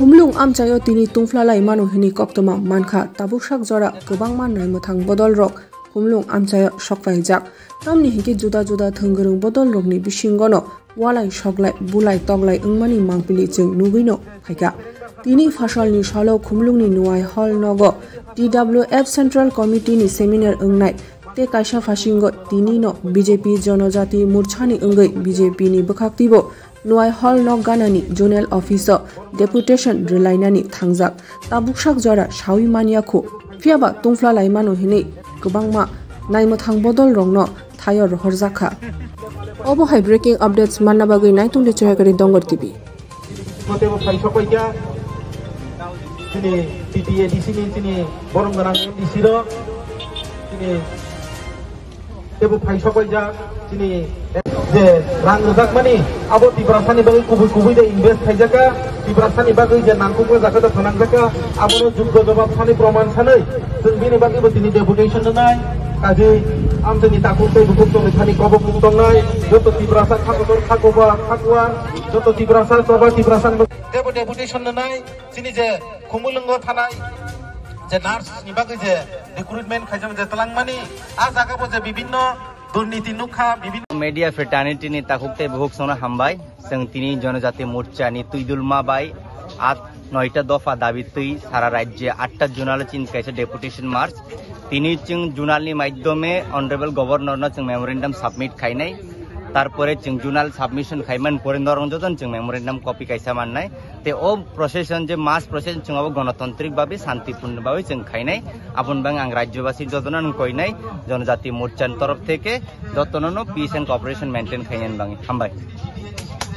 Khumulwng amchayo tini tungflalai manu hini koktoma mankha tabuksak jora gobangma naimthang Bodoll rok Khumulwng amchayo sokpaijak tamni hike juda juda thonggorong Bodoll rokni bisingono walai soklai bulai toglai wngmani mangpili jeng nugino phaika tini fasalni salo Khumulwngni nuai hall nogo TWF Central Committee ni seminar ungnai te kaisa fasingo tini no BJP Jonojati Murchani ungai BJP ni bkhaktibo nuai hall nok ganani zonal officer deputation relainani thangjak tabuksak jora sawi maniakhu fiaba tungfla laimanu hini gobangma naimthang Bodoll rongno thayor horjakha obo hai breaking updates manna bagui naitung de chohakari Dongour TV motebo phaisokya tini TTADC ni tini boronggarang MDC ro tini tebo phaisokya tini je rang rojak mani abo tibrasani bagi kubui de invest khaijaka tibrasani bagi je nangkukla jaka da thanangjaka abono juggo jawab sani praman sanai जों बेनि बागैबो दिनै deputation होनाय काजै आमथनि ताकुते दुकुतो मिथानि कब बुंदोंनाय जत तिब्रासा खागदर खागबा खागवा जत तिब्रासा सभा तिब्रासान deputation होनाय जिनि जे खुमुलुंग थानाय जे nurse नि बागै जे रिक्रुटमेन्ट खाइजों जे तलांगमानि आ जागाबो जे विभिन्न दुर्नीति नुखा विभिन्न मीडिया फ्रेटर्निटी नि ताकुते बहुक सोना हामबाय जों तिनि जनजाति मोर्चा नि तुइदुलमा बाय आत 9टा दफा दाबी तुई सारा राज्य 8टा जुनाल चिन कैसे डेपुटेशन मार्च तिनी चिं जुनालनि माध्यमे ऑनरेबल गवर्नर न चिं मेमोरेंडम सबमिट खाइनाय तारपरे चिं जुनाल सबमिशन खाइमान परेंदरन जन चिं मेमोरेंडम कॉपी कैसा माननाय ते ओ प्रोसेसन जे मास प्रोसेस चिं अब गणतांत्रिक भाबे शांतिपूर्ण भाबे चिं खाइनाय आपन बांग आं राज्यवासी जतनन कइनाय जनजाति मोर्चान तरफ थेके जतनन पीस एंड कोऑपरेशन मेंटेन खाइनान बांग हामबाय